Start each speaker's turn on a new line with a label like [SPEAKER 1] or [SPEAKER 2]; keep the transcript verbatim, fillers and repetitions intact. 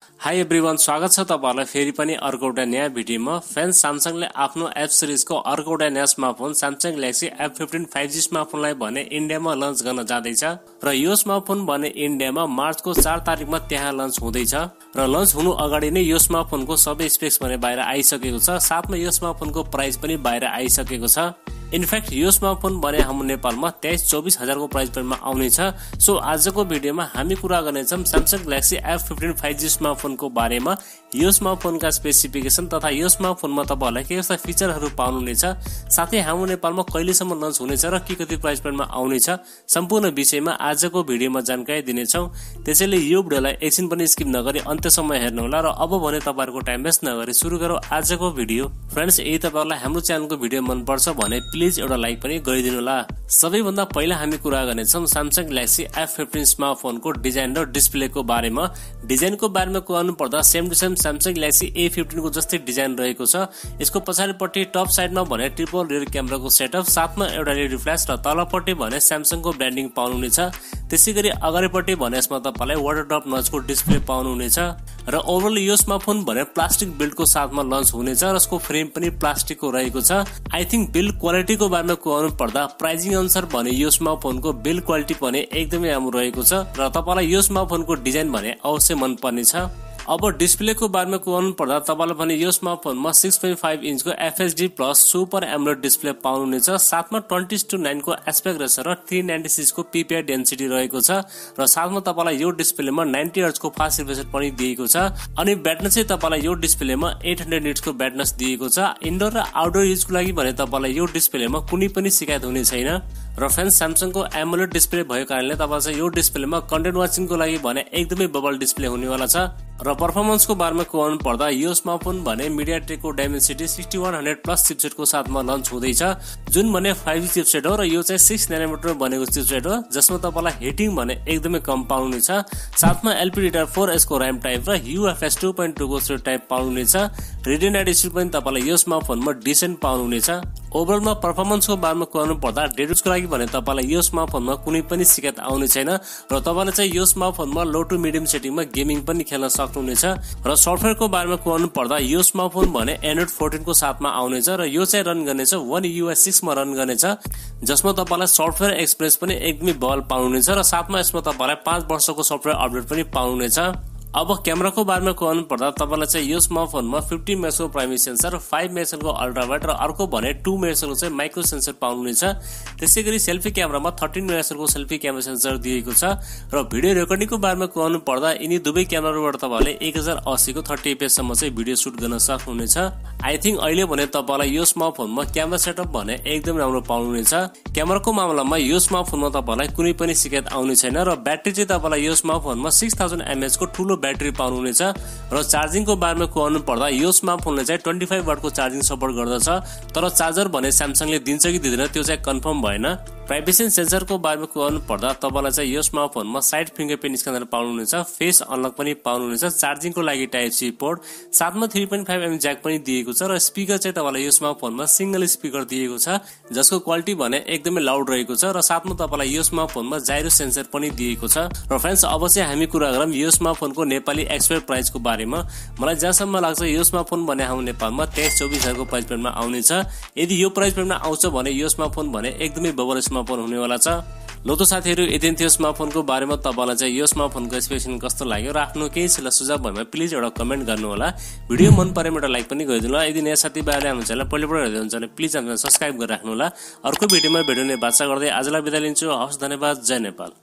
[SPEAKER 1] High everyone, स्वागत छ तपाईहरुलाई फेरि पनि अर्को एउटा नयाँ भिडियोमा। फ्रेन्ड्स, स्यामसङले आफ्नो एफ सिरिजको अर्को एउटा नयाँ smartphone Samsung Galaxy F fifteen five G स्मार्टफोनलाई भने इन्डियामा लन्च गर्न जाँदैछ र यो स्मार्टफोन भने इन्डियामा मार्चको चार तारिकमा त्यहाँ लन्च हुँदैछ र लन्च हुनु अगाडि नै यो स्मार्टफोनको सबै स्पेक्स भने बाहिर आइसकेको छ। साथमा यो स्मार्टफोनको प्राइस पनि बाहिर आइसकेको छ। इनफ्याक्ट यो स्मार्टफोन भने हाम्रो नेपालमा तेइस चौबिस हजारको प्राइस परमा आउनेछ। सो आजको भिडियोमा हामी कुरा गर्नेछौं Samsung Galaxy F fifteen five G स्मार्टफोनको बारेमा, यो स्मार्टफोनका स्पेसिफिकेसन तथा यो स्मार्टफोनमा तपाईहरुलाई के कस्ता फिचरहरू पाउनुहुनेछ, साथै हाम्रो नेपालमा कहिलेसम्म लन्च हुनेछ र के कति प्राइस परमा आउनेछ, सम्पूर्ण विषयमा आजको भिडियोमा जानकारी दिनेछौं। त्यसैले यो भिडियोलाई एकछिन पनि स्किप नगरी अन्त्यसम्म हेर्नुहोला र अब भने तपाईहरुको टाइम वेस्ट नगरी सुरु गरौँ आजको भिडियो। फ्रेन्ड्स, यदि तपाईहरुलाई हाम्रो च्यानलको भिडियो मन पर्छ भने प्लिज एउटा लाइक पनि गरिदिनुहोला। सबैभन्दा पहिला हामी कुरा गर्नेछौं स्यामसङ ग्यालेक्सी एफ फिफ्टिन स्मार्टफोनको डिजाइन र डिस्प्लेको बारेमा। डिजाइनको बारेमा कुराउनु पर्दा same to same Samsung Galaxy A fifteen को जस्तै डिजाइन रहेको छ। यसको पछाडिपट्टि टप साइडमा भने ट्रिपल रियर क्यामेराको सेटअप, साथमा एउटा एलइडी फ्ल्याश र तलपट्टि भने स्यामसङको ब्रान्डिङ पाउनुहुनेछ। त्यसैगरी अगाडिपट्टि भने यसमा तपाईलाई वाटर ड्रप नचको डिस्प्ले पाउनुहुनेछ र ओभरअल यो स्मार्टफोन भने प्लास्टिक बिल्डको साथमा लन्च हुनेछ र यसको फ्रेम पनि प्लास्टिकको रहेको छ। आई थिंक बिल्ड क्वालिटीको बारेमा कुराउनु पर्दा प्राइजिङ अनुसार भने यो स्मार्टफोनको बिल्ड क्वालिटी पनि एकदमै राम्रो रहेको छ र तपाईलाई यो स्मार्टफोनको डिजाइन भने अवश्य मन पर्नेछ। अब डिस्प्लेको बारेमा कुराउनु पर्दा तपाईलाई भने यो स्मार्टफोनमा सिक्स पोइन्ट फाइभ इन्चको FHD plus super AMOLED display पाउनुहुनेछ। साथमा ट्वेन्टी टू नाइन को एस्पेक्ट रेशियो र थ्री नाइन्टी सिक्स को पीपीआई डेन्सिटी रहेको छ र साथमा तपाईलाई यो डिस्प्लेमा नाइन्टी हर्ट्ज को फास्ट रिफ्रेश पनि दिएको छ। अनि ब्याट्री चाहिँ तपाईलाई यो डिस्प्लेमा एट हन्ड्रेड निट्स को ब्याट्री दिएको छ। इन्डोर र आउटडोर युजको लागि भने तपाईलाई यो डिस्प्लेमा कुनै पनि शिकायत हुने छैन र फ्रेन्ड्स, स्यामसङको एमोलेड डिस्प्ले भएको कारणले तपाईलाई यो डिस्प्लेमा कन्टेन्ट वाचिङको लागि भने एकदमै बबल डिस्प्ले हुनेवाला छ। र पर्फर्मेन्सको बारेमा कुराउनु पर्दा यो स्मार्टफोन भने मिडियाटेकको Dimensity sixty one hundred plus चिपसेटको साथमा लन्च हुँदैछ, जुन भने फाइभ जी चिपसेट हो र यो चाहिँ सिक्स नैनोमिटर बनेको चिपसेट हो, जसमा तपाईलाई हिटिङ भने एकदमै कम पाउनुहुनेछ। साथमा एलपीडीडीआर फोर एस को र्याम टाइप र यूएफएस टू पोइन्ट टू को स्टोरेज टाइप पाउनुहुनेछ। रेडियो नाइट स्पिड पनि तपाईलाई यो स्मार्टफोनमा डिसेन्ट पाउनुहुनेछ। ओभरअलमा पर्फर्मेन्सको बारेमा कुराउनु पर्दा डेडुजको लागि भने तपाईलाई यो स्मार्टफोनमा कुनै पनि शिकायत आउने छैन र तपाईले चाहिँ यो स्मार्टफोनमा लो टु मिडियम सेटिङमा गेमिङ पनि खेल्न सक्नुहुनेछ। र सफ्टवेयरको बारेमा कुराउनु पर्दा यो स्मार्टफोन भने एन्ड्रोइड फोर्टिन को साथमा आउनेछ र यो चाहिँ रन गर्नेछ वन यूएस सिक्स मा रन गर्नेछ, जसमा तपाईलाई सफ्टवेयर एक्सपिरियन्स पनि एकदमै बल पाउनुहुनेछ र साथमा यसमा तपाईलाई पाँच वर्षको सफ्टवेयर अपडेट पनि पाउनुहुनेछ। अब क्यामेराको बारेमा कुराउनु पर्दा तपाईलाई चाहिँ यो स्मार्टफोनमा फिफ्टी मेगापिक्सलको प्राइमेरी सेन्सर, फाइभ मेगापिक्सलको अल्ट्रा वाइड र अर्को भने टू मेगापिक्सलको चाहिँ माइक्रो सेन्सर पाउनुहुनेछ। त्यसैगरी सेल्फी क्यामेरामा थर्टीन मेगापिक्सलको सेल्फी क्यामेरा सेन्सर दिएको छ र भिडियो रेकर्डिङको बारेमा कुराउनु पर्दा यिनी दुवै क्यामेराबाट तपाईले एक हजार अस्सी को थर्टी एफपीएस सम्म चाहिँ भिडियो सुट गर्न सक्नुहुनेछ। आई थिंक अहिले भने तपाईलाई यो स्मार्टफोनमा क्यामेरा सेटअप भने एकदम राम्रो पाउनुहुनेछ। क्यामेराको मामलामा यो स्मार्टफोनमा तपाईलाई कुनै पनि शिकायत आउने छैन र ब्याट्री चाहिँ तपाईलाई यो स्मार्टफोनमा सिक्स थाउजन्ड एमएच को ठूलो ब्याट्री पाउनुहुनेछ। र चार्जिङको बारेमा कुराउनु पर्दा यो स्मार्टफोनले चाहिँ ट्वेन्टी फाइभ वाट को चार्जिङ सपोर्ट गर्दछ, तर चार्जर भने स्यामसङले दिन्छ कि दिँदैन त्यो चाहिँ कन्फर्म भएन। प्राइभेसी सेन्सरको बारेमा कुराउनु पर्दा तपाईलाई चाहिँ यो स्मार्टफोनमा साइड फिंगरप्रिन्ट स्क्यानर पाउनुहुनेछ, फेस अनलक पनि पाउनुहुनेछ, चार्जिङको लागि टाइप सी पोर्ट, साथमा three point five mm jack पनि दिएको छ र स्पिकर चाहिँ तपाईलाई यो स्मार्टफोनमा सिंगल स्पिकर दिएको छ, जसको क्वालिटी भने एकदमै लाउड रहेको छ र साथमा तपाईलाई यो स्मार्टफोनमा जाइरो सेन्सर पनि दिएको छ। र फ्रेन्ड्स, अब चाहिँ हामी कुरा गरौँ यो स्मार्टफोनको नेपाली एक्सपेक्ट प्राइसको बारेमा। मलाई जहाँसम्म लाग्छ यो स्मार्टफोन भने हाम्रो नेपालमा तेइस चौबिस हजारको प्राइस परमा आउनेछ। यदि यो प्राइस परमा आउँछ भने यो स्मार्टफोन भने एकदमै बबल स्मार्टफोन हुनेवाला छ। लो त साथीहरु, यदि थियो स्मार्टफोनको बारेमा तपाईलाई चाहिँ यो स्मार्टफोनको स्पेसिफिकेसन कस्तो लाग्यो र आफ्नो केही सल्लाह सुझाव भएमा प्लिज एउटा कमेन्ट गर्नु होला। भिडियो मन परेमा एउटा लाइक पनि गरिदिनु होला। यदि नयाँ साथीभाइले हाम्रो च्यानल पहिलोपल्ट हेर्दै हुनुहुन्छ भने प्लिज हामीलाई सब्स्क्राइब गरेर राख्नु होला। अर्को भिडियोमा भेट्ने बाचा गर्दै आजलाई बिदा लिन्छु। हवस्, धन्यवाद। जय नेपाल।